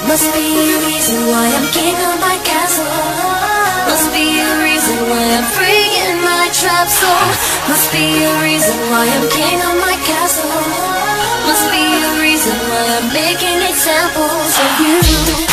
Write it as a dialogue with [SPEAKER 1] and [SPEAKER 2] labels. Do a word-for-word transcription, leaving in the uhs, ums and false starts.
[SPEAKER 1] Must be a reason why I'm king of my castle. Must be a reason why I'm free in my trap soul. Must be a reason why I'm king of my castle. Must be a reason why I'm making examples of you.